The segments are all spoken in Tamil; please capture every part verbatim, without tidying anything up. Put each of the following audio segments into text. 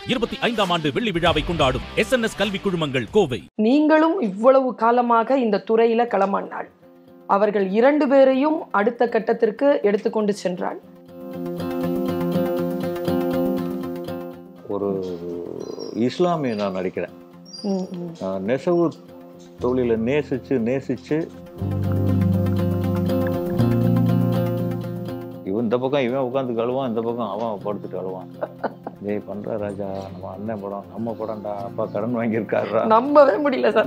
இருபத்தி ஐந்தாம் ஆண்டு வெள்ளி விழாவை கொண்டாடும் எஸ் என் எஸ் கல்வி குழுமங்கள் கோவை. நீங்களும் இவ்வளவு காலமாக இந்த துறையில களமாடினாள். அவர்கள் இரண்டு பேரையும் அடுத்த கட்டத்திற்கு எடுத்துக்கொண்டு சென்றாள். ஒரு இஸ்லாமிய நான் நடிக்கிறேன். நெசவு தொழிலை நேசிச்சு நேசிச்சு இவன் இந்த பக்கம் இவன் உட்காந்து கழுவான், இந்த பக்கம் அவன் படுத்துட்டு கழுவான். டேய் பண்ற ராஜா, நம்ம அண்ணன் படம் நம்ம படம்டா, அப்பா கடன் வாங்கியிருக்காருடா. நம்பவே முடியல சார்.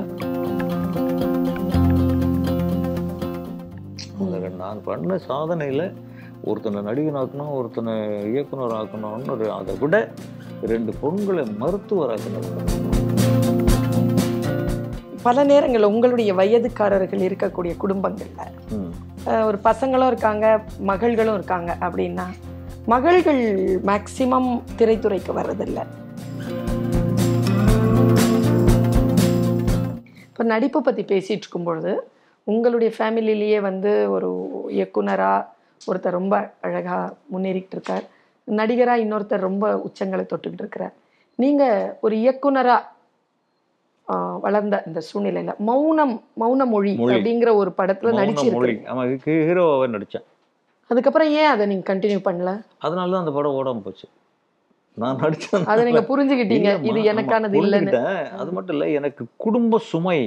நான் பண்ண சாதனையில ஒருத்தனை நடிகன் ஆக்கணும், ஒருத்தனை இயக்குனர் ஆக்கணும்னு, அதை விட ரெண்டு பொண்களை மருத்துவர் ஆக்கணும். பல நேரங்களில் உங்களுடைய வயதுக்காரர்கள் இருக்கக்கூடிய குடும்பங்கள்ல ஒரு பசங்களும் இருக்காங்க, மகள்களும் இருக்காங்க. அப்படின்னா மகள்கள் மேக்சிமம் திரைத்துறைக்கு வர்றதில்லை. இப்போ நடிப்பை பற்றி பேசிட்டு இருக்கும்பொழுது உங்களுடைய ஃபேமிலிலேயே வந்து ஒரு இயக்குனராக ஒருத்தர் ரொம்ப அழகாக முன்னேறிக்கிட்டு இருக்கார், நடிகராக இன்னொருத்தர் ரொம்ப உச்சங்களை தொட்டுக்கிட்டு இருக்கிறார். நீங்கள் ஒரு இயக்குனராக வளர்ந்த இந்த சூழ்நிலையில மௌனம் மௌன மொழி அப்படிங்கிற ஒரு படத்துல நடிச்சிருக்கீங்க. ஹீரோவாக நடித்தேன். அதுக்கப்புறம் ஏன் அதை நீங்க கண்டினியூ பண்ணல? அதனால தான் அந்த படம் ஓடாம போச்சு. நான் நடிச்சேன், அதை நீங்க புரிஞ்சுக்கிட்டீங்க, இது எனக்கானது இல்லைன்னு. அது மட்டும் இல்லை, எனக்கு குடும்ப சுமை.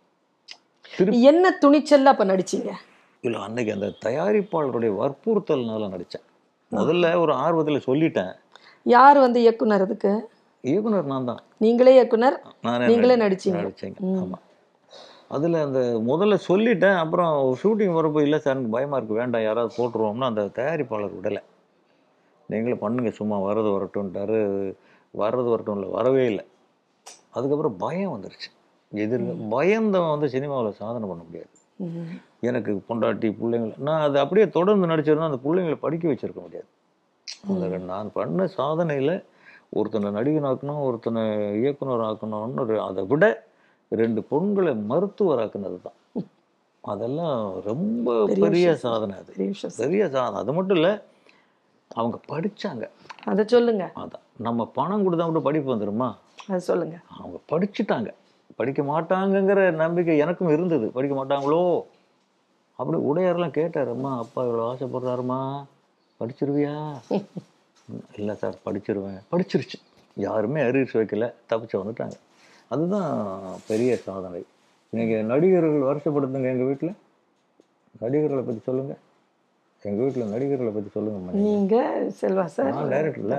என்ன துணிச்சல்ல அப்ப நடிச்சீங்க? இல்லை, அன்னைக்கு அந்த தயாரிப்பாளருடைய வற்புறுத்தல்னால நடித்தேன். முதல்ல ஒரு ஆர்வத்தில் சொல்லிட்டேன். யார் வந்து இயக்குனர்? அதுக்கு இயக்குனர் நான் தான். நீங்களே இயக்குனர், நீங்களே நடிச்சீங்க. நடிச்சேங்க. ஆமாம். அதில் அந்த முதல்ல சொல்லிட்டேன். அப்புறம் ஷூட்டிங் வரப்போ இல்லை சார் எனக்கு பயமாக இருக்குது, வேண்டாம் யாராவது போட்டுருவோம்னா அந்த தயாரிப்பாளர் விடலை. நீங்களே பண்ணுங்க, சும்மா வர்றது வரட்டும்ட்டாரு. வர்றது வரட்டும் இல்லை, வரவே இல்லை. அதுக்கப்புறம் பயம் வந்துருச்சு. எதிர்க்க பயந்தவன் வந்து சினிமாவில் சாதனை பண்ண முடியாது. எனக்கு பொண்டாட்டி பிள்ளைங்களை நான் அதை அப்படியே தொடர்ந்து நடிச்சிருந்தா அந்த பிள்ளைங்களை படிக்க வச்சிருக்க முடியாது. அதில் நான் பண்ண சாதனையில் ஒருத்தனை நடிகன் ஆக்கணும், ஒருத்தனை இயக்குனர் ஆக்கணும்னு, அதை விட ரெண்டு பொண்களை மருத்துவர் ஆக்குனது தான். அதெல்லாம் ரொம்ப பெரிய சாதனை. அது பெரிய சாதனை. அது மட்டும் இல்லை, அவங்க படித்தாங்க. அதை சொல்லுங்க. அதான் நம்ம பணம் கொடுத்தா மட்டும் படிப்பு வந்துடுமா? அதை சொல்லுங்க. அவங்க படிச்சுட்டாங்க. படிக்க மாட்டாங்கங்கிற நம்பிக்கை எனக்கும் இருந்தது. படிக்க மாட்டாங்களோ அப்படி உடையாரெல்லாம் கேட்டாரும்மா, அப்பா இவ்வளோ ஆசைப்படுறாருமா, படிச்சிருவியா? இல்லை சார் படிச்சிருவேன். படிச்சிருச்சு. யாருமே அரியர்ஸ் வைக்கல, தப்பிச்சு வந்துட்டாங்க. அதுதான் பெரிய சாதனை. நீங்கள் நடிகர்கள் வருஷப்படுத்துங்க. எங்கள் வீட்டில் நடிகர்களை பற்றி சொல்லுங்கள். எங்கள் வீட்டில் நடிகர்களை பற்றி சொல்லுங்க. நீங்கள் செல்வா சார், நான் டைரக்டர்ல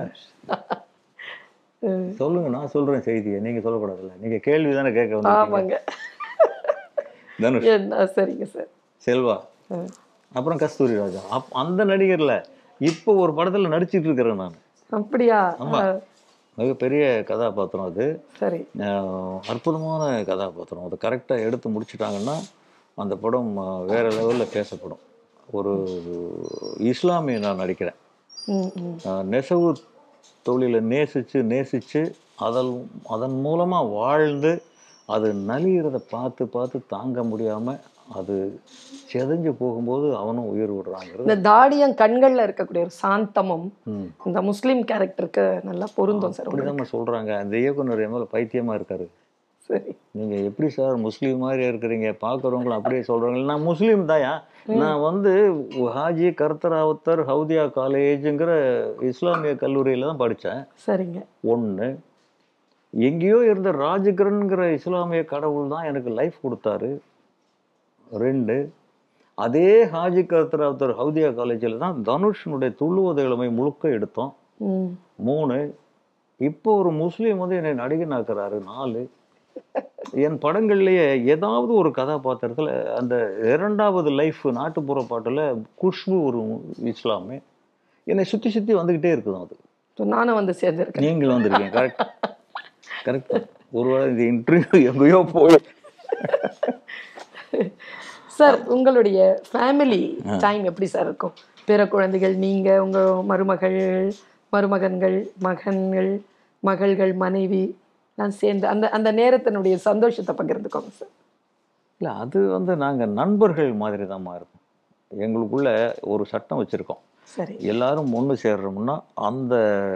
சொல்லுங்க. நான் சொல்கிறேன் செய்தியை, நீங்கள் சொல்லக்கூடாதுல்ல. நீங்கள் கேள்வி தானே கேட்க ஆமாங்க. தனுஷ், சரிங்க சார். செல்வா, அப்புறம் கஸ்தூரி ராஜா. அப் அந்த நடிகரில் இப்போ ஒரு படத்தில் நடிச்சிட்டு இருக்கிறேன் நான். அப்படியா? ஆமாம். மிகப்பெரிய கதாபாத்திரம் அது. சரி. அற்புதமான கதாபாத்திரம். அதை கரெக்டாக எடுத்து முடிச்சுட்டாங்கன்னா அந்த படம் வேறு லெவலில் பேசப்படும். ஒரு இஸ்லாமிய நான் நடிக்கிறேன். நெசவு தொழிலை நேசித்து நேசித்து அதன் அதன் மூலமாக வாழ்ந்து அது நலிகிறத பார்த்து பார்த்து தாங்க முடியாமல் அது செதஞ்சு போகும்போது அவனும் உயிர் விடுறாங்க. இந்த தாடியம் கண்கள்ல இருக்கக்கூடிய ஒரு சாந்தமும் இந்த முஸ்லீம் கேரக்டருக்கு நல்லா பொருந்தும் சார். அப்படிதான் சொல்றாங்க. அந்த இயக்குனர் என் மேல பைத்தியமா இருக்காரு. சரி, நீங்க எப்படி சார் முஸ்லீம் மாதிரி இருக்கிறீங்க, பாக்குறவங்களும் அப்படியே சொல்றாங்க. நான் முஸ்லீம் தாயா. நான் வந்து ஹாஜி கர்த்தராவத்தர் ஹவுதியா காலேஜுங்கிற இஸ்லாமிய கல்லூரியில தான் படித்தேன். சரிங்க. ஒன்று, எங்கேயோ இருந்த ராஜகிரன்கிற இஸ்லாமிய கடவுள் தான் எனக்கு லைஃப் கொடுத்தாரு. ரெண்டு, அதே ஹாஜி கர்த்தராவத்தர் ஹவுதியா காலேஜில் தான் தனுஷனுடைய துள்ளுவத இளமை முழுக்க எடுத்தோம். மூணு, இப்போ ஒரு முஸ்லீம் வந்து என்னை நடிகன் ஆக்குறாரு. நாலு, என் படங்கள்லேயே ஏதாவது ஒரு கதாபாத்திரத்தில் அந்த இரண்டாவது லைஃப் நாட்டுப்புற பாட்டில் குஷ்பு ஒரு இஸ்லாமே என்னை சுற்றி சுற்றி வந்துக்கிட்டே இருக்குது. அது நானும் வந்து சேர்ந்துருக்கேன், நீங்களும் வந்திருக்கீங்க. Correct correct. ஒருவேளை இந்த இன்டர்வியூ எங்கேயோ போய் சார், உங்களுடைய ஃபேமிலி டைம் எப்படி சார் இருக்கும்? பிற குழந்தைகள், நீங்கள், உங்கள் மருமகள், மருமகன்கள், மகன்கள், மகள்கள், மனைவி நான் சேர்ந்து அந்த அந்த நேரத்தினுடைய சந்தோஷத்தை பகிர்ந்துக்கோங்க சார். இல்லை, அது வந்து நாங்கள் நண்பர்கள் மாதிரி தான் இருக்கும். எங்களுக்குள்ள ஒரு சட்டம் வச்சுருக்கோம். சரி. எல்லாரும் ஒன்று சேர்றோம்னா அந்த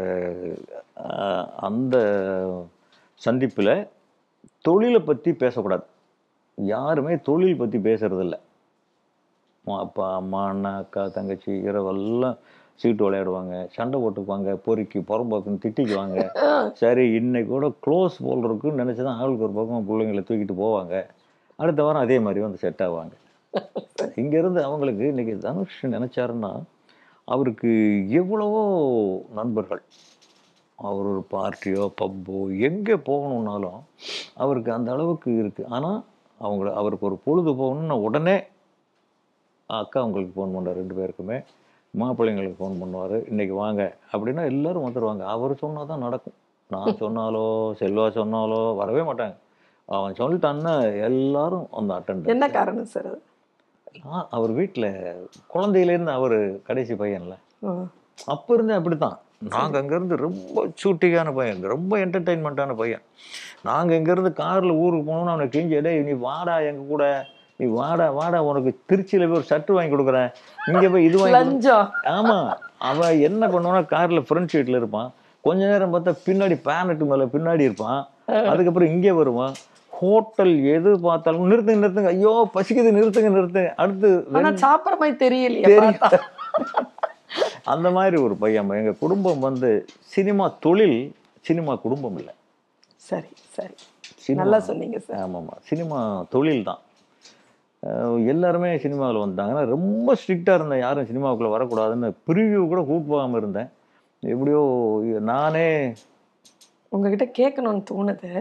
அந்த சந்திப்பில் தொழிலை பற்றி பேசக்கூடாது. யாருமே தொழில் பற்றி பேசுறதில்ல. அப்பா அம்மா அண்ணா அக்கா தங்கச்சி இரவெல்லாம் சீட்டு விளையாடுவாங்க, சண்டை போட்டுக்குவாங்க, பொறுக்கி புறம்போக்குன்னு திட்டிக்குவாங்க. சரி இன்னைக்கு கூட க்ளோஸ் போல் இருக்குன்னு நினச்சி தான் ஆளுக்கு ஒரு பக்கம் பிள்ளைங்களை தூக்கிட்டு போவாங்க. அடுத்த வாரம் அதே மாதிரி வந்து செட் ஆவாங்க. இங்கேருந்து அவங்களுக்கு இன்னைக்கு தனுஷ் நினச்சாருன்னா அவருக்கு எவ்வளவோ நண்பர்கள். அவர் ஒரு பார்ட்டியோ பப்போ எங்கே போகணுன்னாலும் அவருக்கு அந்த அளவுக்கு இருக்குது. ஆனால் அவங்கள அவருக்கு ஒரு பொழுது போகணுன்னா உடனே அக்கா அவங்களுக்கு ஃபோன் பண்ணுவார், ரெண்டு பேருக்குமே மாப்பிள்ளைங்களுக்கு ஃபோன் பண்ணுவார், இன்றைக்கி வாங்க அப்படின்னா எல்லோரும் வந்துடுவாங்க. அவர் சொன்னால் தான் நடக்கும். நான் சொன்னாலோ செல்வா சொன்னாலோ வரவே மாட்டாங்க. அவன் சொல்லிட்டான்னா எல்லாரும் அந்த அட்டன். என்ன காரணம் சார்? அவர் வீட்டில் குழந்தையிலேருந்து அவர் கடைசி பையன்ல, அப்போ இருந்தே அப்படி தான். நாங்கள் அங்கேருந்து ரொம்ப சூட்டிக்கான பையன், ரொம்ப என்டர்டெயின்மெண்ட்டான பையன். நாங்கள் இங்கேருந்து காரில் ஊருக்கு போனோம்னு அவனை கிஞ்சி, டே நீ வாடா எங்கள் கூட, நீ வாடா வாடா உனக்கு திருச்சியில் போய் ஒரு ஷர்ட் வாங்கி கொடுக்குறேன், இங்கே போய் இது வாங்கி. ஆமாம், அவன் என்ன பண்ணுவான்னா காரில் ஃப்ரண்ட் சீட்டில் இருப்பான், கொஞ்ச நேரம் பார்த்தா பின்னாடி பேனட்டு மேலே பின்னாடி இருப்பான், அதுக்கப்புறம் இங்கே வருவான். ஹோட்டல் எது பார்த்தாலும் நிறுத்துங்க நிறுத்துங்க, ஐயோ பசிக்குது நிறுத்துங்க நிறுத்துங்க, அடுத்து சாப்பிட்ற மாதிரி தெரியல. அந்த மாதிரி ஒரு பையன். எங்கள் குடும்பம் வந்து சினிமா தொழில், சினிமா குடும்பம் இல்லை. சரி சரி, நல்லா சொன்னீங்க சார். ஆமாம்மா, சினிமா தொழில் தான். எல்லாருமே சினிமாவில் வந்தாங்கன்னா ரொம்ப ஸ்ட்ரிக்டாக இருந்தேன், யாரும் சினிமாவுக்குள்ளே வரக்கூடாதுன்னு ப்ரிவியூ கூட கூப்பிட்டு போகாமல் இருந்தேன். எப்படியோ நானே உங்ககிட்ட கேட்கணும்னு தோணுது.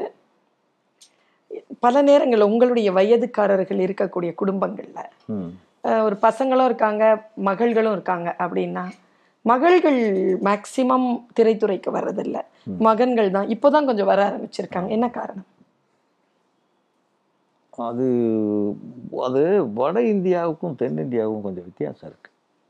பல நேரங்களில் உங்களுடைய வயதுக்காரர்கள் இருக்கக்கூடிய குடும்பங்களில் ஒரு பசங்களும் இருக்காங்க, மகள்களும் இருக்காங்க அப்படின்னா, மகள்கள் மேக்சிமம் திரைத்துறைக்கு வர்றதில்லை, மகன்கள் தான் இப்போதான் கொஞ்சம் வர ஆரம்பிச்சிருக்காங்க. என்ன காரணம்? அது அது வட இந்தியாவுக்கும் தென்னிந்தியாவுக்கும் கொஞ்சம் வித்தியாசம் இருக்கு.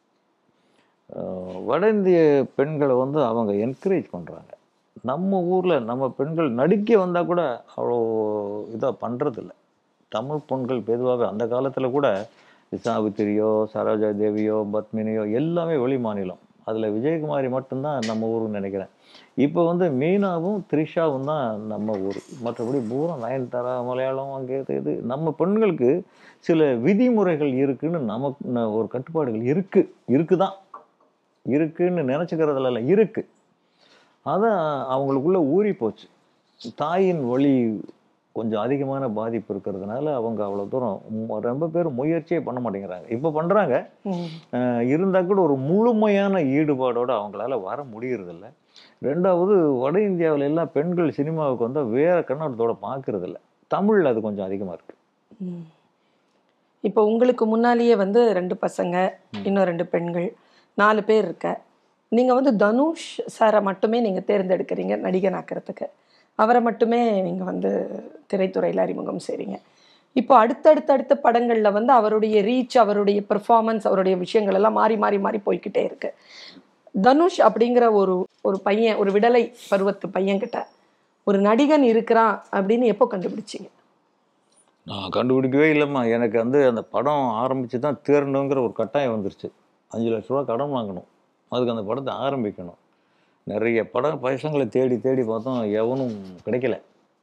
வட இந்திய பெண்களை வந்து அவங்க என்கரேஜ் பண்ணுறாங்க. நம்ம ஊரில் நம்ம பெண்கள் நடிக்க வந்தால் கூட அவ்வளோ இதாக பண்ணுறதில்ல. தமிழ் பெண்கள் பொதுவாக அந்த காலத்தில் கூட சாவித்திரியோ சரோஜா தேவியோ பத்மினியோ எல்லாமே வெளி மாநிலம். அதில் விஜயகுமாரி மட்டும்தான் நம்ம ஊருன்னு நினைக்கிறேன். இப்போ வந்து மீனாவும் த்ரிஷாவும் தான் நம்ம ஊர். மற்றபடி பூரா நயன்தாரா மலையாளம் அங்கே இது. நம்ம பெண்களுக்கு சில விதிமுறைகள் இருக்குன்னு நமக்கு ஒரு கட்டுப்பாடுகள் இருக்குது இருக்குதான் இருக்குன்னு நினச்சிக்கிறதுல இருக்குது. அதான் அவங்களுக்குள்ள ஊறி போச்சு. தாயின் வழி கொஞ்சம் அதிகமான பாதிப்பு இருக்கிறதுனால அவங்க அவ்வளோ தூரம் ரொம்ப பேர் முயற்சியே பண்ண மாட்டேங்கிறாங்க. இப்போ பண்ணுறாங்க, இருந்தால் கூட ஒரு முழுமையான ஈடுபாடோடு அவங்களால வர முடியறதில்ல. ரெண்டாவது, வட இந்தியாவில் எல்லாம் பெண்கள் சினிமாவுக்கு வந்தால் வேறு கண்ணோட்டத்தோடு பார்க்கறதில்ல. தமிழில் அது கொஞ்சம் அதிகமாக இருக்குது. இப்போ உங்களுக்கு முன்னாலேயே வந்து ரெண்டு பசங்க, இன்னும் ரெண்டு பெண்கள், நாலு பேர் இருக்க. நீங்கள் வந்து தனுஷ் சாரை மட்டுமே நீங்கள் தேர்ந்தெடுக்கிறீங்க நடிகன் ஆக்கிறதுக்கு. அவரை மட்டுமே நீங்கள் வந்து திரைத்துறையில் அறிமுகம் செய்கிறீங்க. இப்போ அடுத்தடுத்த அடுத்த படங்களில் வந்து அவருடைய ரீச், அவருடைய பெர்ஃபார்மன்ஸ், அவருடைய விஷயங்கள் எல்லாம் மாறி மாறி மாறி போய்கிட்டே இருக்கு. தனுஷ் அப்படிங்கிற ஒரு ஒரு பையன், ஒரு விடலை பருவத்து பையன்கிட்ட ஒரு நடிகன் இருக்கிறான் அப்படின்னு எப்போ கண்டுபிடிச்சிங்க? நான் கண்டுபிடிக்கவே இல்லைம்மா. எனக்கு வந்து அந்த படம் ஆரம்பித்து தான் தேரணுங்கிற ஒரு கட்டாயம் வந்துருச்சு. அஞ்சு லட்ச ரூபா கடன் வாங்கணும், அதுக்கு அந்த படத்தை ஆரம்பிக்கணும். நிறைய படம் பசங்களை தேடி தேடி பார்த்தோம், எவனும் கிடைக்கல.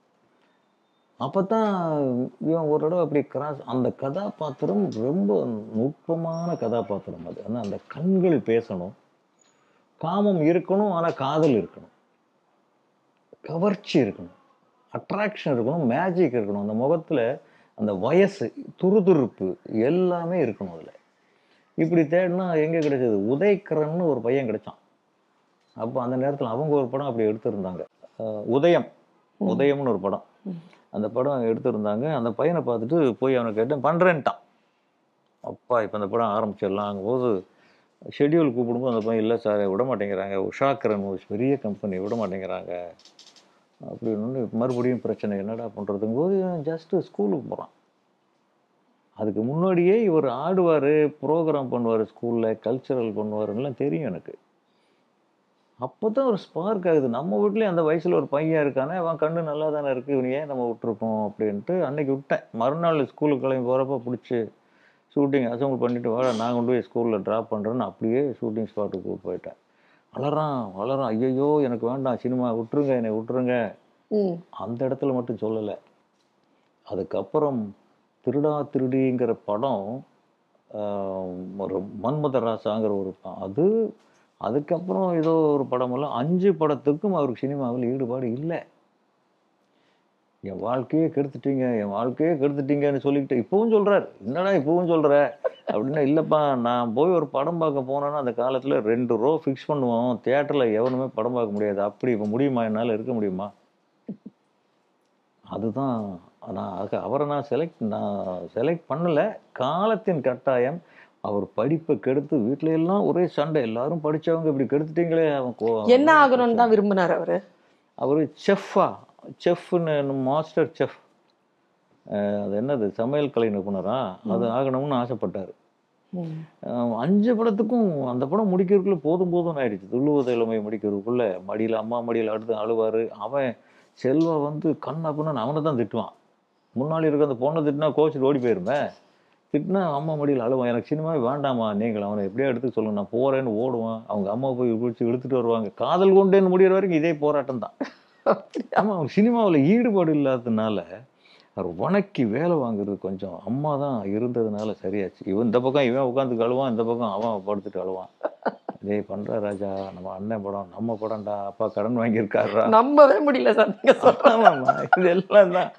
அப்போ தான் இவன் ஒரு தடவை அப்படி கிராஸ். அந்த கதாபாத்திரம் ரொம்ப நுட்பமான கதாபாத்திரம். அது ஆனால் அந்த கண்கள் பேசணும், காமம் இருக்கணும், ஆனால் காதல் இருக்கணும், கவர்ச்சி இருக்கணும், அட்ராக்ஷன் இருக்கணும், மேஜிக் இருக்கணும். அந்த முகத்தில் அந்த வயசு, துருதுருப்பு எல்லாமே இருக்கணும் அதில். இப்படி தேடினா எங்கே கிடைச்சது? உதயகரன்னு ஒரு பையன் கிடைச்சான். அப்போ அந்த நேரத்தில் அவங்க ஒரு படம் அப்படி எடுத்திருந்தாங்க, உதயம் உதயம்னு ஒரு படம். அந்த படம் எடுத்திருந்தாங்க. அந்த பையனை பார்த்துட்டு போய் அவனை கேட்டேன், பண்ணுறேன்ட்டான். அப்பா இப்போ அந்த படம் ஆரம்பிச்சிடலாம் போது ஷெட்யூல் கூப்பிடும்போது அந்த பையன், இல்லை சார் விட மாட்டேங்கிறாங்க, உஷாக்கரன் ஒரு பெரிய கம்பெனி விட மாட்டேங்கிறாங்க அப்படின்னு. மறுபடியும் பிரச்சனை, என்னடா பண்ணுறதுங்க போது ஜஸ்ட்டு ஸ்கூலுக்கு போகிறான். அதுக்கு முன்னாடியே இவர் ஆடுவார், ப்ரோக்ராம் பண்ணுவார், ஸ்கூலில் கல்ச்சரல் பண்ணுவாருன்னெலாம் தெரியும் எனக்கு. அப்போ தான் ஒரு ஸ்பார்க் ஆகுது. நம்ம வீட்லேயும் அந்த வயசில் ஒரு பையன் இருக்கானே, அவன் கண்ணு நல்லா தானே இருக்குது, இவன் ஏன் நம்ம விட்டுருக்கோம் அப்படின்ட்டு அன்னைக்கு விட்டேன். மறுநாள் ஸ்கூலுக்கு கிளம்பி போகிறப்ப பிடிச்சி ஷூட்டிங் அசம்பிள் பண்ணிவிட்டு வாடா நான் கொண்டு போய் ஸ்கூலில் ட்ராப் பண்ணுறேன்னு அப்படியே ஷூட்டிங் ஸ்பாட்டுக்கு கூப்பிட்டு போயிட்டேன். வளரான் வளரான் ஐயையோ எனக்கு வேண்டாம் சினிமா விட்டுருங்க என்னை விட்டுருங்க. அந்த இடத்துல மட்டும் சொல்லலை. அதுக்கப்புறம் திருடா திருடிங்கிற படம், ஒரு மன்மத ராசாங்கிற ஒரு அது, அதுக்கப்புறம் ஏதோ ஒரு படமெல்லாம் அஞ்சு படத்துக்கும் அவருக்கு சினிமாவில் ஈடுபாடு இல்லை. என் வாழ்க்கையே கெடுத்துட்டீங்க என் வாழ்க்கையே கெடுத்துட்டீங்கன்னு சொல்லிக்கிட்டு இப்பவும் சொல்கிறார். என்னடா இப்பவும் சொல்கிற அப்படின்னா, இல்லைப்பா நான் போய் ஒரு படம் பார்க்க போனேன்னா அந்த காலத்தில் ரெண்டு ரோ ஃபிக்ஸ் பண்ணுவோம், தியேட்டரில் எவனுமே படம் பார்க்க முடியாது. அப்படி இப்போ முடியுமா, என்னால் இருக்க முடியுமா? அதுதான் நான் அவரை நான் செலக்ட் நான் செலக்ட் பண்ணலை. காலத்தின் கட்டாயம். அவர் படிப்பை கெடுத்து வீட்டில எல்லாம் ஒரே சண்டை, எல்லாரும் படித்தவங்க இப்படி கெடுத்துட்டீங்களே. அவன் என்ன ஆகணும்னு தான் விரும்பினார் அவர். அவர் செஃப்பா செஃப்னு மாஸ்டர் செஃப், அது என்னது சமையல் கலை நிபுணரா, அது ஆகணும்னு ஆசைப்பட்டார். அஞ்சு படத்துக்கும் அந்த படம் முடிக்கிறதுக்குள்ள போதும் போதும்னு ஆயிடுச்சு. துள்ளுவத இளமை முடிக்கிறதுக்குள்ள மடியில் அம்மா மடியில் அடுத்து அழுவார். அவன் செல்வா வந்து கண்ணா பண்ணு அவனை தான் திட்டுவான். முன்னாடி இருக்க அந்த பொண்ணை திட்டினா கோச்சு ஓடி போயிருப்பேன். திட்டினா அம்மா மடியில் அழுவான். எனக்கு சினிமாவே வேண்டாமா நீங்கள் அவனை எப்படியா எடுத்து சொல்லுங்க, நான் போகிறேன்னு ஓடுவான். அவங்க அம்மா போய் பிடிச்சி இழுத்துட்டு வருவாங்க. காதல் கொண்டேன்னு முடிகிற வரைக்கும் இதே போராட்டம் தான். ஆமாம், அவங்க சினிமாவில் ஈடுபாடு இல்லாததுனால அவர் வணக்கி வேலை வாங்குறது கொஞ்சம் அம்மா தான் இருந்ததுனால சரியாச்சு. இவன் இந்த பக்கம் இவன் உட்காந்துக்கு அழுவான், இந்த பக்கம் அவன் படுத்துட்டு அழுவான். டேய் பண்ற ராஜா, நம்ம அண்ணன் படம் நம்ம படம்டா, அப்பா கடன் வாங்கியிருக்காருடா. நம்பவே முடியல சார். இது எல்லாம் தான்.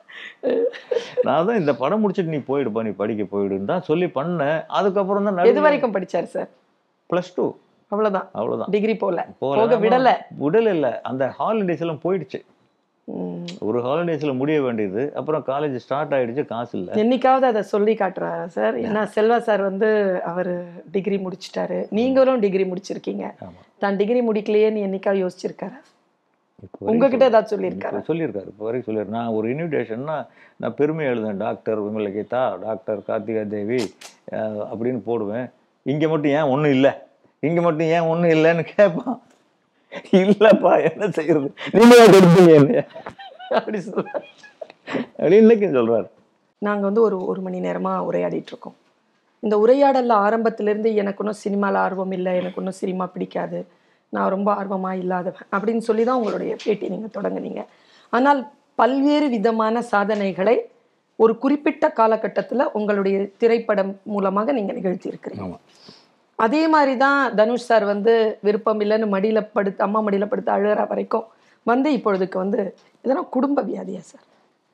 நான் தான் இந்த படம் முடிச்சுட்டு நீ போயிடுப்பா, நீ படிக்க போயிடுன்னு தான் சொல்லி பண்ணேன். அதுக்கப்புறம் தான் எது வரைக்கும் படிச்சார் சார்? பிளஸ் டூ அவ்வளோதான். அவ்வளோதான். டிகிரி போல போக விடல விடல இல்லை. அந்த ஹாலிடேஸ் எல்லாம் போயிடுச்சு. ஒரு ஹாலிடேஸ்ல முடிய வேண்டியது. அப்புறம் காலேஜ் ஸ்டார்ட் ஆயிடுச்சு, காசு இல்லை. என்னைக்காவது அதை சொல்லி காட்டுறாரா சார்? ஏன்னா செல்வா சார் வந்து அவர் டிகிரி முடிச்சிட்டாரு, நீங்களும் டிகிரி முடிச்சிருக்கீங்க. தான் டிகிரி முடிக்கலையேன்னு என்னைக்காவது யோசிச்சிருக்காரா? உங்ககிட்ட ஏதாவது சொல்லியிருக்காரு? சொல்லியிருக்காரு இப்போ வரைக்கும் சொல்லியிருக்காரு. நான் ஒரு இன்விடேஷன்னா நான் பெருமை எழுதுவேன், டாக்டர் விமலகீதா, டாக்டர் கார்த்திகா தேவி அப்படின்னு போடுவேன். இங்கே மட்டும் ஏன் ஒன்றும் இல்லை, இங்கே மட்டும் ஏன் ஒன்றும் இல்லைன்னு கேட்பான். இல்லப்பா என்ன செய்யறது, நீங்க கொடுப்பீங்க அப்படி சொல்ற அப்படி இன்னைக்கு சொல்றாரு. நாங்க வந்து ஒரு ஒரு மணி நேரமா உரையாடிட்டு இருக்கோம். இந்த உரையாடல்ல ஆரம்பத்திலிருந்து எனக்கு ஒன்றும் சினிமாவில் ஆர்வம் இல்லை, எனக்கு ஒன்றும் சினிமா பிடிக்காது, நான் ரொம்ப ஆர்வமா இல்லாதவன் அப்படின்னு சொல்லி தான் உங்களுடைய பேட்டி நீங்க தொடங்குனீங்க. ஆனால் பல்வேறு விதமான சாதனைகளை ஒரு குறிப்பிட்ட காலகட்டத்தில் உங்களுடைய திரைப்படம் மூலமாக நீங்க நிகழ்த்தி இருக்கிறீங்க. அதே மாதிரி தான் தனுஷ் சார் வந்து விருப்பம் இல்லைன்னு மடியில் படுத்து அம்மா மடியில் படுத்து அழுகிற வரைக்கும் வந்து இப்பொழுதுக்கு வந்து இதெல்லாம் குடும்ப வியாதியா சார்?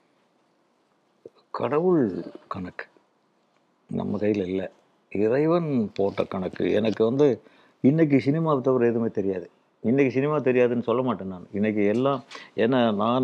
கடவுள் கணக்கு நம்ம கையில் இல்லை, இறைவன் போட்ட கணக்கு. எனக்கு வந்து இன்னைக்கு சினிமாவை தவிர எதுவுமே தெரியாது. இன்னைக்கு சினிமா தெரியாதுன்னு சொல்ல மாட்டேன் நான். இன்னைக்கு எல்லாம் ஏன்னா நான்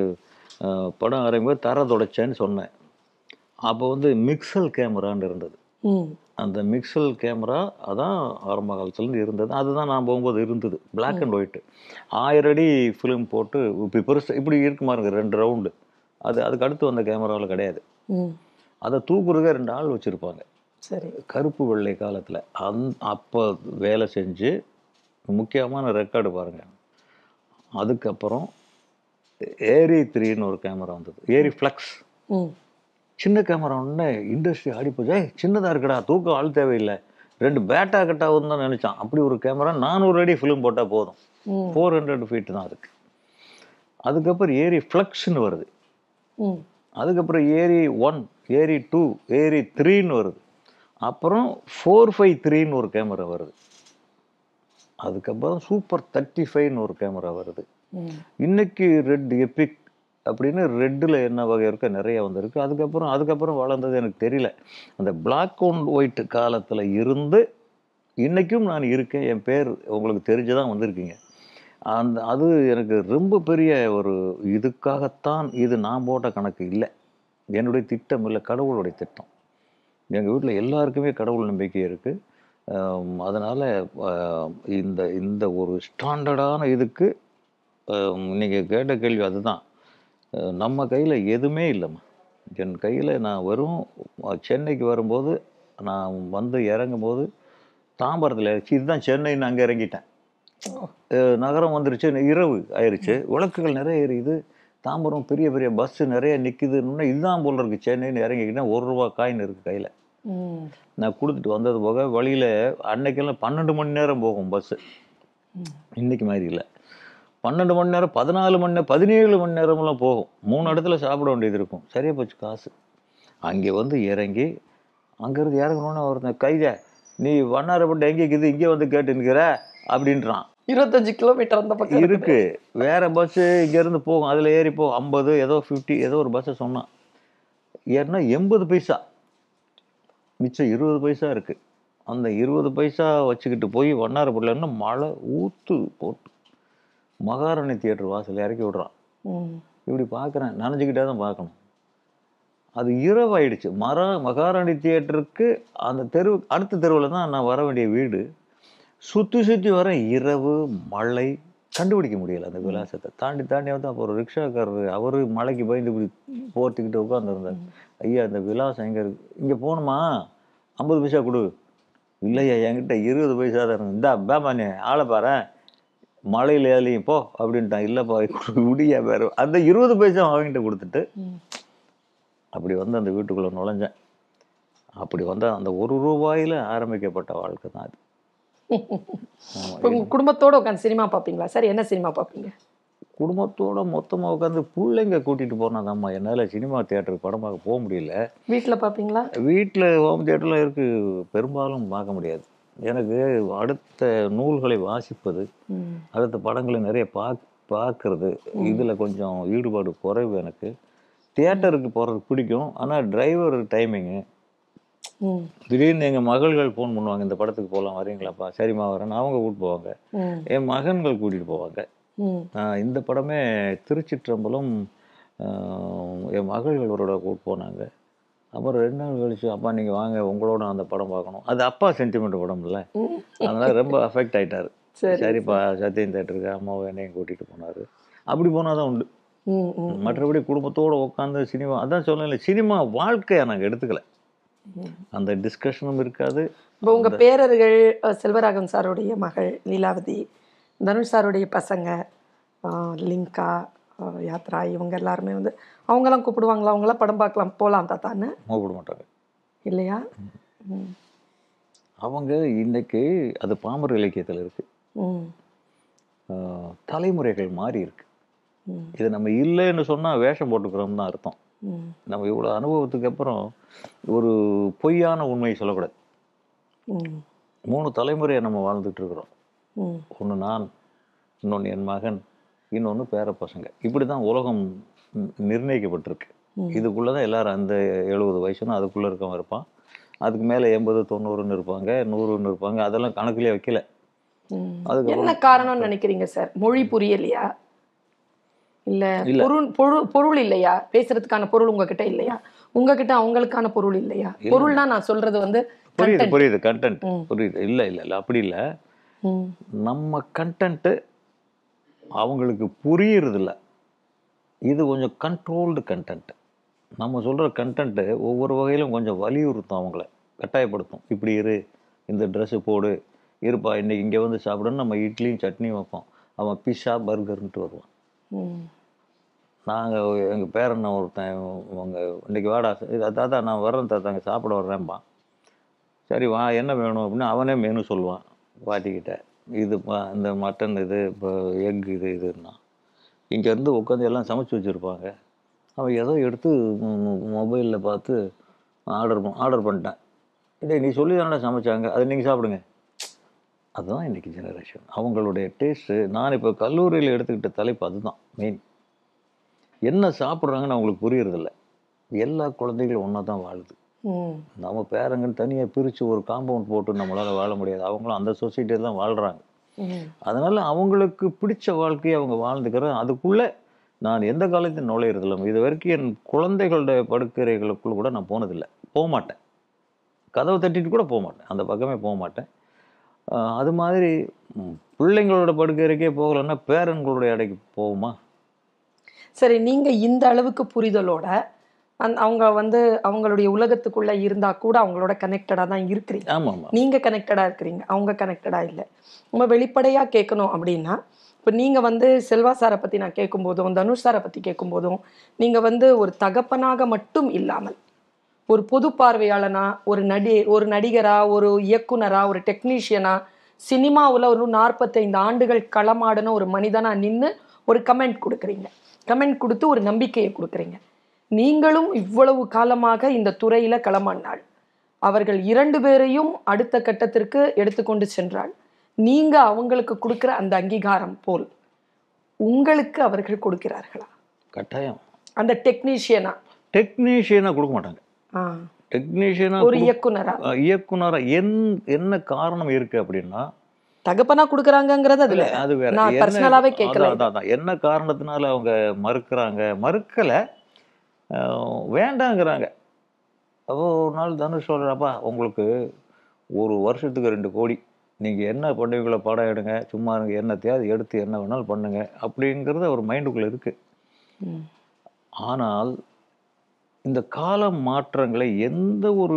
படம் ஆரம்பிக்கும் தர தொடச்சேன்னு சொன்னேன். அப்போ வந்து மிக்சல் கேமரான்னு இருந்தது. அந்த மிக்சல் கேமரா அதான் ஆரம்ப காலத்துலேருந்து இருந்தது. அதுதான் நான் போகும்போது இருந்தது, பிளாக் அண்ட் ஒயிட்டு. ஆயிரம் அடி ஃபிலிம் போட்டு இப்படி பெருசு இப்படி இருக்குமா இருக்கு ரெண்டு ரவுண்டு. அது அதுக்கு அடுத்து வந்த கேமராவில் கிடையாது. அதை தூக்குறதுக்கு ரெண்டு ஆள் வச்சுருப்பாங்க. சரி, கருப்பு வெள்ளை காலத்தில் அந் அப்போ வேலை செஞ்சு முக்கியமான ரெக்கார்டு பாருங்கள். அதுக்கப்புறம் ஏரி த்ரீன்னு ஒரு கேமரா வந்தது, ஏரி ஃப்ளக்ஸ். சின்ன கேமரா ஒன்று இண்டஸ்ட்ரி ஆடிப்போச்சு. சின்னதாக இருக்குடா, தூக்கம் ஆள் தேவையில்லை, ரெண்டு பேட்டா கட்டாகும் தான் நினச்சான். அப்படி ஒரு கேமரா நானூறு அடி ஃபிலிம் போட்டால் போதும், ஃபோர் ஹண்ட்ரட் ஃபீட்டு தான் அதுக்கு. அதுக்கப்புறம் ஏரி ஃப்ளக்ஸ்ன்னு வருது. அதுக்கப்புறம் ஏரி ஒன், ஏரி டூ, ஏரி த்ரீன்னு வருது. அப்புறம் ஃபோர் ஃபைவ் த்ரீன்னு ஒரு கேமரா வருது. அதுக்கப்புறம் சூப்பர் தேர்ட்டி ஃபைவ்னு ஒரு கேமரா வருது. இன்னைக்கு ரெட் எபிக் அப்படின்னு ரெட்டில் என்ன வகை இருக்க நிறைய வந்திருக்கு. அதுக்கப்புறம் அதுக்கப்புறம் வளர்ந்தது எனக்கு தெரியல. அந்த பிளாக் அண்ட் ஒயிட் காலத்தில் இருந்து இன்றைக்கும் நான் இருக்கேன், என் பேர் உங்களுக்கு தெரிஞ்சுதான் வந்திருக்கீங்க. அந்த அது எனக்கு ரொம்ப பெரிய ஒரு இதுக்காகத்தான். இது நான் போட்ட கணக்கு இல்லை, என்னுடைய திட்டம் இல்லை, கடவுளுடைய திட்டம். எங்கள் வீட்டில் எல்லாருக்குமே கடவுள் நம்பிக்கை இருக்குது. அதனால் இந்த இந்த ஒரு ஸ்டாண்டர்டான இதுக்கு நீங்கள் கேட்ட கேள்வி அதுதான். நம்ம கையில் எதுவுமே இல்லைம்மா. என் கையில் நான் வெறும் சென்னைக்கு வரும்போது நான் வந்து இறங்கும்போது தாம்பரத்தில் இறச்சி, இதுதான் சென்னைன்னு அங்கே இறங்கிட்டேன். நகரம் வந்துருச்சு, இரவு ஆயிடுச்சு, விளக்குகள் நிறைய எரியுது, தாம்பரம் பெரிய பெரிய பஸ்ஸு நிறைய நிற்குதுன்னு இதுதான் போல் இருக்குது சென்னைன்னு இறங்கிக்கிட்டேன். ஒரு ரூபா காயின் இருக்குது கையில். நான் கொடுத்துட்டு வந்தது போக வழியில் அன்னைக்கெல்லாம் பன்னெண்டு மணி நேரம் போகும் பஸ்ஸு. இன்னைக்கு மாதிரி இல்லை, பன்னெண்டு மணி நேரம் பதினாலு மணி நேரம் பதினேழு மணி நேரமெல்லாம் போகும். மூணு இடத்துல சாப்பிட வேண்டியது இருக்கும். சரியா போச்சு காசு. அங்கே வந்து இறங்கி அங்கேருந்து இறங்கணுன்னு ஒருத்தன் கைத நீ வண்ணாரப்பட்டு எங்கே இருக்குது இங்கே வந்து கேட்டு நிற்கிற அப்படின்றான். இருபத்தஞ்சு கிலோமீட்டர் அந்த பக்கம் இருக்கு வேற பஸ்ஸு இங்கேருந்து போகும், அதில் ஏறி போ ஐம்பது ஏதோ ஃபிஃப்டி ஏதோ ஒரு பஸ்ஸை சொன்னான். ஏன்னா எண்பது பைசா மிச்சம் இருபது பைசா இருக்கு. அந்த இருபது பைசா வச்சுக்கிட்டு போய் வண்ணாரப்பட்டிலன்னா மழை ஊத்து போட்டு மகாராணி தியேட்டர் வாசல் இறக்கி விடுறான். இப்படி பார்க்குறேன், நனைஞ்சிக்கிட்டே தான் பார்க்கணும். அது இரவாயிடுச்சு. மர மகாராணி தியேட்டருக்கு அந்த தெரு அடுத்த தெருவில் தான் நான் வர வேண்டிய வீடு. சுற்றி சுற்றி வர இரவு மழை கண்டுபிடிக்க முடியலை. அந்த விலாசத்தை தாண்டி தாண்டி வந்து அப்போ ஒரு ரிக்ஷாக்காரர் அவர் மழைக்கு பயந்து இப்படி போர்த்திக்கிட்டு உட்காந்துருந்தார். ஐயா இந்த விலாசம் எங்கே இருக்கு, இங்கே போகணுமா, ஐம்பது பைசா கொடு. இல்லையா என்கிட்ட இருபது பைசா தான் இருக்கு. இந்தா பேமானே ஆளை பாரு மழையில் ஏழையும் போ அப்படின்ட்டான். இல்லைப்பா முடியா வேறு அந்த இருபது பைசா அவங்ககிட்ட கொடுத்துட்டு அப்படி வந்து அந்த வீட்டுக்குள்ளே நுழைஞ்சேன். அப்படி வந்து அந்த ஒரு ரூபாயில் ஆரம்பிக்கப்பட்ட வாழ்க்கை தான் அது. குடும்பத்தோட உட்காந்து சினிமா பார்ப்பீங்களா சார்? என்ன சினிமா பார்ப்பீங்க? குடும்பத்தோட மொத்தமாக உட்காந்து பிள்ளைங்க கூட்டிகிட்டு போனாதாம்மா என்னால் சினிமா தியேட்டருக்கு படம் பார்க்க போக முடியல. வீட்டில் பார்ப்பீங்களா? வீட்டில் ஹோம் தியேட்டர்லாம் இருக்குது, பெரும்பாலும் பார்க்க முடியாது. எனக்கு அடுத்த நூல்களை வாசிப்பது, அடுத்த படங்களை நிறைய பார்க்க பார்க்கறது இதில் கொஞ்சம் ஈடுபாடு குறைவு. எனக்கு தியேட்டருக்கு போகிறது பிடிக்கும், ஆனால் டிரைவர் டைமிங்கு. திடீர்னு எங்கள் மகள்கள் ஃபோன் பண்ணுவாங்க, இந்த படத்துக்கு போகலாம் வரீங்களாப்பா, சரிம்மா வரேன்னு அவங்க கூப்பிட்டு போவாங்க. என் மகன்கள் கூட்டிகிட்டு போவாங்க. இந்த படமே திருச்சிற்றம்பலம் என் மகள்களோட கூப்பிட்டு போனாங்க. அப்புறம் ரெண்டு நாள் கழிச்சு அப்பா நீங்கள் வாங்க உங்களோட அந்த படம் பார்க்கணும். அது அப்பா சென்டிமெண்ட் படம் இல்லை, அதனால் ரொம்ப அஃபெக்ட் ஆகிட்டார். சரிப்பா சத்யம் தேட்டருக்கு அம்மாவை என்னையும் கூட்டிகிட்டு போனார். அப்படி போனால் தான் உண்டு. மற்றபடி குடும்பத்தோடு உட்காந்து சினிமா அதான் சொல்லலை, சினிமா வாழ்க்கையை நாங்கள் எடுத்துக்கல, அந்த டிஸ்கஷனும் இருக்காது. இப்போ உங்கள் பேரர்கள் செல்வராகவன் சாருடைய மகள் லீலாவதி, தனுஷ் சாருடைய பசங்க லிங்கா, யாத்ரா, இவங்க எல்லாருமே வந்து அவங்கெல்லாம் கூப்பிடுவாங்களா? அவங்களாம் படம் பார்க்கலாம் போகலாம் தாத்தான்னு கூப்பிட மாட்டாங்க இல்லையா? அவங்க இன்னைக்கு அது பாமர இலக்கியத்தில் இருக்கு, தலைமுறைகள் மாறி இருக்கு. இது நம்ம இல்லைன்னு சொன்னால் வேஷம் போட்டுக்கிறோம் தான் அர்த்தம். நம்ம இவ்வளோ அனுபவத்துக்கு அப்புறம் ஒரு பொய்யான உண்மையை சொல்லக்கூடாது. மூணு தலைமுறையை நம்ம வாழ்ந்துட்டு இருக்கிறோம். ஒன்று நான், இன்னொன்று என் மகன், இன்னொன்று பேர பசங்க. இப்படி தான் உலகம் நிர்ணயிக்கப்பட்டிருக்கு. இதுக்குள்ளே தான் எல்லாரும் அந்த எழுபது வயசுன்னு அதுக்குள்ளே இருக்கவன் இருப்பான். அதுக்கு மேலே எண்பது தொண்ணூறுன்னு இருப்பாங்க, நூறுன்னு இருப்பாங்க. அதெல்லாம் கணக்குலேயே வைக்கல. அதுக்கு என்ன காரணம்னு நினைக்கிறீங்க சார்? மொழி புரியலையா, இல்ல பொருள் பொருள் பொருள் இல்லையா, பேசுறதுக்கான பொருள் உங்ககிட்ட இல்லையா, உங்ககிட்ட அவங்களுக்கான பொருள் இல்லையா? பொருள்னா நான் சொல்றது வந்து புரியுது புரியுது கண்டென்ட் புரியுது. இல்லை இல்லை இல்லை அப்படி இல்லை, நம்ம கண்டென்ட்டு அவங்களுக்கு புரியுறது இல்லை. இது கொஞ்சம் கண்ட்ரோல்டு கண்டென்ட். நம்ம சொல்கிற கண்டென்ட்டு ஒவ்வொரு வகையிலும் கொஞ்சம் வலியுறுத்தும், அவங்கள கட்டாயப்படுத்தும். இப்படி இரு, இந்த ட்ரெஸ்ஸு போடு, இருப்பா இன்னைக்கு இங்கே வந்து சாப்பிடுன்னு நம்ம இட்லியும் சட்னியும் வைப்போம். அவன் பிஸ்ஸா பர்கர்ன்ட்டு வருவான். நாங்கள் எங்கள் பேரன் ஒருத்தன் அவங்க இன்றைக்கி வாடா தாத்தா நான் வர்றேன் தாத்தா அங்கே சாப்பிட வர்றேன்ப்பா. சரி வா என்ன வேணும் அப்படின்னு அவனே மெனு சொல்லுவான் பாட்டிக்கிட்ட. இது இந்த மட்டன் இது இப்போ எக் இது இதுன்னா இங்கேருந்து உட்காந்து எல்லாம் சமைச்சு வச்சுருப்பாங்க. அவன் ஏதோ எடுத்து மொபைலில் பார்த்து ஆர்டர் ஆர்டர் பண்ணிட்டேன். இல்லை நீ சொல்லி தானே சமைச்சாங்க, அதை நீங்கள் சாப்பிடுங்க. அதுதான் இன்றைக்கி ஜெனரேஷன், அவங்களுடைய டேஸ்ட்டு. நான் இப்போ கல்லூரியில் எடுத்துக்கிட்ட தலைப்பு அதுதான் மெயின். என்ன சாப்பிட்றாங்கன்னு அவங்களுக்கு புரியறதில்ல. எல்லா குழந்தைகளும் ஒன்றா தான் வாழுது. நம்ம பேரங்கன்னு தனியாக பிரித்து ஒரு காம்பவுண்ட் போட்டு நம்மளால் வாழ முடியாது. அவங்களும் அந்த சொசைட்டியில் தான் வாழ்கிறாங்க. அதனால் அவங்களுக்கு பிடிச்ச வாழ்க்கையை அவங்க வாழ்ந்துக்கிறேன். அதுக்குள்ளே நான் எந்த காலத்தையும் நுழையிறதில்லை. இது வரைக்கும் என் குழந்தைகளுடைய படுக்கறைகளுக்குள்ள கூட நான் போனதில்லை, போக மாட்டேன். கதவை தட்டிட்டு கூட போக மாட்டேன், அந்த பக்கமே போக மாட்டேன். அது மாதிரி பிள்ளைங்களோட படுக்கறைக்கே போகலைன்னா பேரன்களுடைய அடைக்கு போகுமா? சரி, நீங்கள் இந்த அளவுக்கு புரிதலோட அந் அவங்க வந்து அவங்களுடைய உலகத்துக்குள்ளே இருந்தால் கூட அவங்களோட கனெக்டடாக தான் இருக்கிறீங்க. ஆமாம், நீங்கள் கனெக்டடாக இருக்கிறீங்க, அவங்க கனெக்டடாக இல்லை. நம்ம வெளிப்படையாக கேட்கணும் அப்படின்னா, இப்போ நீங்கள் வந்து செல்வா சாரை பற்றி நான் கேட்கும்போதும் தனுஷ் சாரை பற்றி கேட்கும்போதும் நீங்கள் வந்து ஒரு தகப்பனாக மட்டும் இல்லாமல் ஒரு பொது பார்வையாளனா, ஒரு நடி ஒரு நடிகரா, ஒரு இயக்குனரா, ஒரு டெக்னீஷியனா, சினிமாவில் ஒரு நாற்பத்தைந்து ஆண்டுகள் களமாடின ஒரு மனிதனா நின்று ஒரு கமெண்ட் கொடுக்குறீங்க. கமெண்ட் கொடுத்து ஒரு நம்பிக்கையை கொடுக்குறீங்க. நீங்களும் இவ்வளவு காலமாக இந்த துறையில களமாடினாள். அவர்கள் இரண்டு பேரையும் அடுத்த கட்டத்திற்கு எடுத்துக்கொண்டு சென்றாள். நீங்க அவங்களுக்கு கொடுக்கிற அந்த அங்கீகாரம் போல் உங்களுக்கு அவர்கள் கொடுக்கிறார்களா? கட்டாயம். அந்த டெக்னீஷியனா டெக்னீஷியனா கொடுக்க மாட்டாங்க. டெக்னீஷியனா ஒரு இயக்குனரா இயக்குனரா என் என்ன காரணம் இருக்கு அப்படின்னா, தகப்பனா கொடுக்குறாங்கங்கிறது அதுல அது வேற. நான் பர்சனலாவே கேட்கல. அதான் என்ன காரணத்தினால அவங்க மறுக்கிறாங்க, மறுக்கல, வேண்டாங்கிறாங்க. அப்போ ஒரு நாள் தனுஷ் சொல்கிறப்பா, உங்களுக்கு ஒரு வருஷத்துக்கு ரெண்டு கோடி, நீங்கள் என்ன பண்ணுவீங்களோ படம் எடுங்க, சும்மா இருங்க, என்னத்தையாவது எடுத்து என்ன வேணாலும் பண்ணுங்க அப்படிங்கிறது அவர் மைண்டுக்குள்ளே இருக்குது. ஆனால் இந்த கால மாற்றங்களை எந்த ஒரு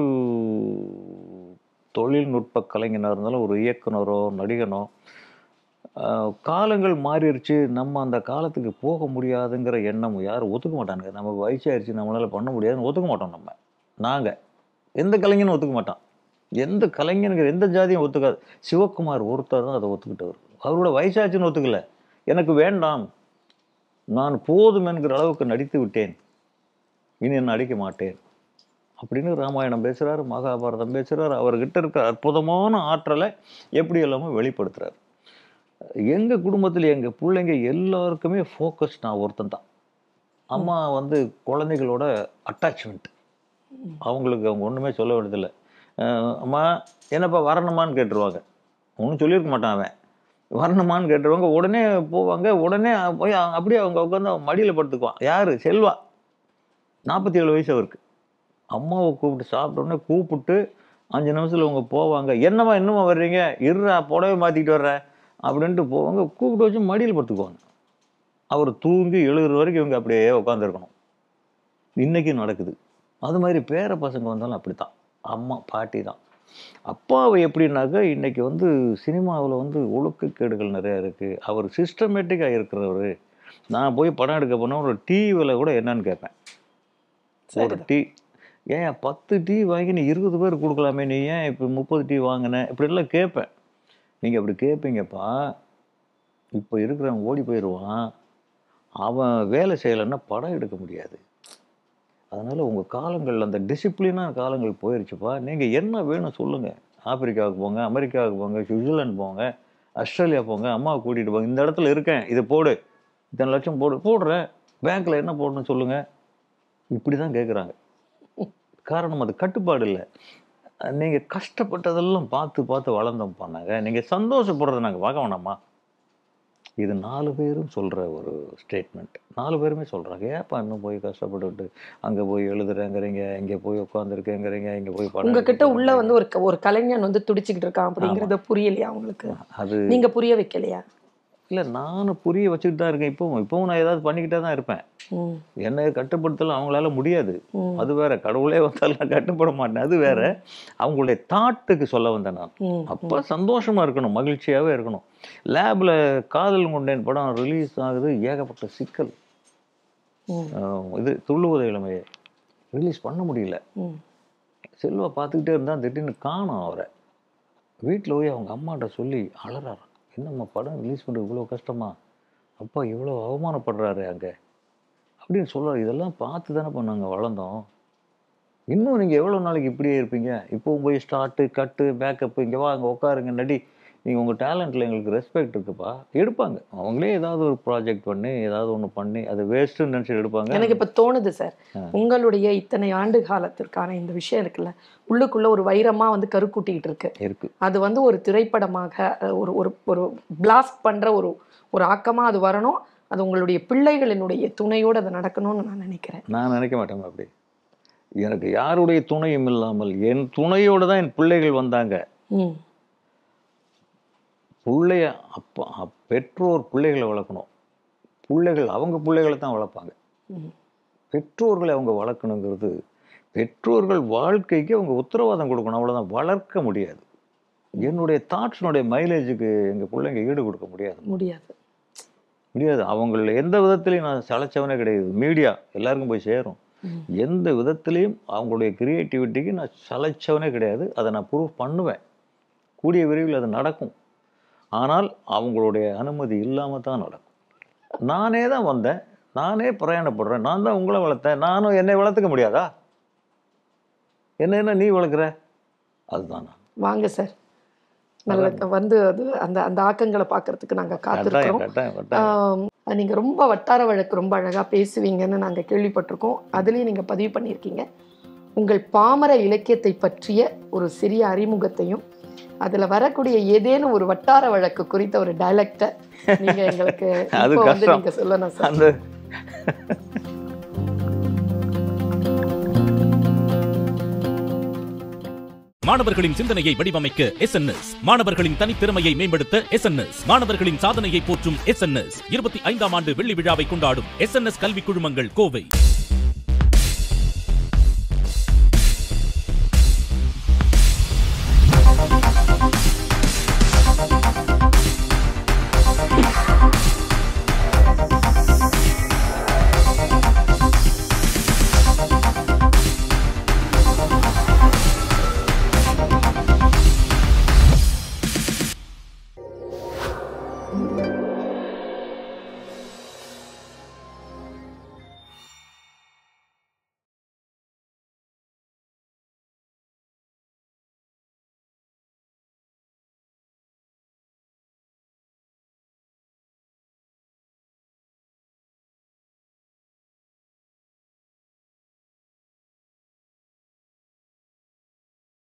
தொழில்நுட்ப கலைஞனாக இருந்தாலும், ஒரு இயக்குனரோ நடிகனோ, காலங்கள் மாறிடுச்சு, நம்ம அந்த காலத்துக்கு போக முடியாதுங்கிற எண்ணம் யாரும் ஒத்துக்க மாட்டாங்க. நம்ம வயசாயிருச்சு, நம்மளால் பண்ண முடியாதுன்னு ஒத்துக்க மாட்டோம். நம்ம நாங்கள் எந்த கலைஞனும் ஒத்துக்க மாட்டான். எந்த கலைஞனுங்கிற எந்த ஜாதியும் ஒத்துக்காது. சிவகுமார் ஒருத்தர் தான் அதை ஒத்துக்கிட்டவர். அவரோட வயசாச்சுன்னு ஒத்துக்கல. எனக்கு வேண்டாம், நான் போதும் என்கிற அளவுக்கு நடித்து விட்டேன், இனி என்ன நடிக்க மாட்டேன் அப்படின்னு ராமாயணம் பேசுகிறார், மகாபாரதம் பேசுகிறார். அவர்கிட்ட இருக்கிற அற்புதமான ஆற்றலை எப்படி எல்லாமே வெளிப்படுத்துகிறார். எங்கள் குடும்பத்தில் எங்கள் பிள்ளைங்க எல்லாருக்குமே ஃபோக்கஸ் நான் ஒருத்தன் தான். அம்மா வந்து குழந்தைகளோட அட்டாச்மெண்ட், அவங்களுக்கு அவங்க ஒன்றுமே சொல்ல வேண்டியதில்லை. அம்மா என்னப்பா வரணுமான்னு கேட்டுருவாங்க. ஒன்றும் சொல்லியிருக்க மாட்டான் அவன். வரணுமான்னு கேட்டுருவாங்க, உடனே போவாங்க, உடனே போய் அப்படியே அவங்க உட்காந்து அவன் மடியில் படுத்துக்குவான். யார்? செல்வா. நாற்பத்தி ஏழு வயசு அவருக்கு. அம்மாவை கூப்பிட்டு சாப்பிட்டோன்னே கூப்பிட்டு அஞ்சு நிமிஷத்தில் அவங்க போவாங்க. என்னம்மா இன்னுமா வர்றீங்க, இருறா புடவை மாற்றிக்கிட்டு வர்ற அப்படின்ட்டு போவாங்க. கூப்பிட்டு வச்சு மடியில் படுத்துக்குவாங்க. அவர் தூங்கி எழுதுற வரைக்கும் இவங்க அப்படியே உட்காந்துருக்கணும். இன்றைக்கும் நடக்குது. அது மாதிரி பேர பசங்க வந்தாலும் அப்படி தான். அம்மா பாட்டி தான். அப்பாவை எப்படின்னாக்கா, இன்றைக்கி வந்து சினிமாவில் வந்து ஒழுக்கக்கேடுகள் நிறையா இருக்குது. அவர் சிஸ்டமேட்டிக்காக இருக்கிறவர். நான் போய் படம் எடுக்க போனால் ஒரு டீ விலை கூட என்னன்னு கேட்பேன். ஒரு டீ ஏன் பத்து டீ வாங்கி நீ இருபது பேர் கொடுக்கலாமே, நீ ஏன் இப்போ முப்பது டீ வாங்கின இப்படிலாம் கேட்பேன். நீங்கள் அப்படி கேட்பீங்கப்பா. இப்போ இருக்கிறவன் ஓடி போயிடுவான். அவன் வேலை செய்யலைன்னா படம் எடுக்க முடியாது. அதனால் உங்கள் காலங்கள் அந்த டிசிப்ளினான காலங்கள் போயிடுச்சுப்பா. நீங்கள் என்ன வேணும் சொல்லுங்கள். ஆப்பிரிக்காவுக்கு போங்க, அமெரிக்காவுக்கு போங்க, சுவிட்சர்லாந்து போங்க, ஆஸ்திரேலியா போங்க, அம்மாவை கூட்டிகிட்டு போங்க. இந்த இடத்துல இருக்கேன், இதை போடு, இத்தனை லட்சம் போடு, போடுறேன், பேங்க்கில் என்ன போடணும்னு சொல்லுங்கள். இப்படி தான் கேட்குறாங்க. காரணம் அது கட்டுப்பாடு இல்லை. நீங்கள் கஷ்டப்பட்டதெல்லாம் பார்த்து பார்த்து வளர்ந்தோம் பண்ணாங்க. நீங்கள் சந்தோஷப்படுறத நாங்கள் பார்க்க வேணாமா? இது நாலு பேரும் சொல்கிற ஒரு ஸ்டேட்மெண்ட். நாலு பேருமே சொல்கிறாங்க. ஏப்பா இன்னும் போய் கஷ்டப்பட்டுட்டு அங்கே போய் எழுதுறேங்கிறீங்க, இங்கே போய் உட்காந்துருக்கேங்கிறீங்க, இங்கே போய் படம் உங்ககிட்ட உள்ள வந்து ஒரு ஒரு கலைஞன் வந்து துடிச்சுக்கிட்டு இருக்கான் அப்படிங்கிறத புரியலையா உங்களுக்கு? அது நீங்கள் புரிய வைக்கலையா? இல்லை, நானும் புரிய வச்சுக்கிட்டு தான் இருக்கேன். இப்போவும் இப்போவும் நான் ஏதாவது பண்ணிக்கிட்டே தான் இருப்பேன். என்னை கட்டுப்படுத்தலாம் அவங்களால முடியாது. அது வேற. கடவுளே வந்தாலும் நான் கட்டுப்பட மாட்டேன், அது வேற. அவங்களுடைய தாட்டுக்கு சொல்ல வந்தேன் நான். அப்போ சந்தோஷமா இருக்கணும், மகிழ்ச்சியாகவே இருக்கணும். லேபில் காதல் கொண்டேன் படம் ரிலீஸ் ஆகுது, ஏகப்பட்ட சிக்கல். இது துள்ளுவதை இளமையை ரிலீஸ் பண்ண முடியல. செல்வா பார்த்துக்கிட்டே இருந்தால் திடீர்னு காணும் அவரை. வீட்டில் போய் அவங்க அம்மாட்ட சொல்லி அலறாரு. என்னம்மா படம் ரிலீஸ் பண்ணுறது இவ்வளோ கஷ்டமா, அப்பா இவ்வளோ அவமானப்படுறாரு அங்கே அப்படின்னு சொல்கிறார். இதெல்லாம் பார்த்து தானே இப்போ நாங்கள் வளர்ந்தோம். இன்னும் நீங்கள் எவ்வளோ நாளைக்கு இப்படியே இருப்பீங்க? இப்போவும் போய் ஸ்டார்ட்டு கட்டு பேக்கப்பு, இங்கே வா அங்கே உட்காருங்க நடி, நீங்கள் உங்கள் டேலண்ட்டில் எங்களுக்கு ரெஸ்பெக்ட் இருக்குப்பா. எடுப்பாங்க அவங்களே ஏதாவது ஒரு ப்ராஜெக்ட் பண்ணி ஏதாவது ஒன்று பண்ணி அது வேஸ்ட்டுன்னு நினச்சி எடுப்பாங்க. எனக்கு இப்போ தோணுது சார், உங்களுடைய இத்தனை ஆண்டு காலத்திற்கான இந்த விஷயம் இருக்குல்ல, உள்ளுக்குள்ள ஒரு வைரமா வந்து கருக்கூட்டிக்கிட்டு இருக்கு இருக்கு. அது வந்து ஒரு திரைப்படமாக ஒரு ஒரு ஒரு பிளாஸ்ட் பண்ணுற ஒரு ஒரு ஆக்கமாக அது வரணும். அது உங்களுடைய பிள்ளைகளினுடைய துணையோடு அது நடக்கணும்னு நான் நினைக்கிறேன். நான் நினைக்க மாட்டேன் அப்படி. எனக்கு யாருடைய துணையும் இல்லாமல் என் துணையோடு தான் என் பிள்ளைகள் வந்தாங்க. ம் பிள்ளைய அப்பா பெற்றோர் பிள்ளைகளை வளர்க்கணும். பிள்ளைகள் அவங்க பிள்ளைகளை தான் வளர்ப்பாங்க. பெற்றோர்களை அவங்க வளர்க்கணுங்கிறது பெற்றோர்கள் வாழ்க்கைக்கு அவங்க உத்தரவாதம் கொடுக்கணும், அவ்வளோதான். வளர்க்க முடியாது. என்னுடைய தாட்ஸினுடைய மைலேஜுக்கு எங்கள் பிள்ளைங்க ஈடு கொடுக்க முடியாது முடியாது முடியாது அவங்கள எந்த விதத்துலையும் நான் சளைச்சவனே கிடையாது. மீடியா எல்லாருக்கும் போய் சேரும். எந்த விதத்துலேயும் அவங்களுடைய கிரியேட்டிவிட்டிக்கு நான் சலைச்சவனே கிடையாது. அதை நான் ப்ரூவ் பண்ணுவேன். கூடிய விரைவில் அது நடக்கும். ஆனால் அவங்களுடைய அனுமதி இல்லாமல் தான் நடக்கும். நானே தான் வந்தேன், நானே பிரயாணப்படுறேன், நான் தான் உங்களை வளர்த்தேன், நானும் என்னை வளர்த்துக்க முடியாதா? என்ன என்ன நீ வளர்க்குற? அதுதான் நான். வாங்க சார், நல்ல வந்து அது அந்த அந்த ஆக்கங்களை பார்க்கறதுக்கு நாங்கள் காத்திருக்கிறோம். நீங்கள் ரொம்ப வட்டார வழக்கு ரொம்ப அழகாக பேசுவீங்கன்னு நாங்கள் கேள்விப்பட்டிருக்கோம். அதுலேயும் நீங்கள் பதிவு பண்ணியிருக்கீங்க. உங்கள் பாமர இலக்கியத்தை பற்றிய ஒரு சிறிய அறிமுகத்தையும் அதில் வரக்கூடிய ஏதேனும் ஒரு வட்டார வழக்கு குறித்த ஒரு டைலக்டை நீங்கள் எங்களுக்கு வந்து நீங்கள் சொல்லணும் சார். மாணவர்களின் சிந்தனையை வடிவமைக்க எஸ் என் எஸ், மாணவர்களின் தனித்திறமையை மேம்படுத்த எஸ் என் எஸ், மாணவர்களின் சாதனையை போற்றும் எஸ் என் எஸ் இருபத்தி ஐந்தாம் ஆண்டு வெள்ளி விழாவை கொண்டாடும் எஸ் என் எஸ் கல்வி குழுமங்கள் கோவை.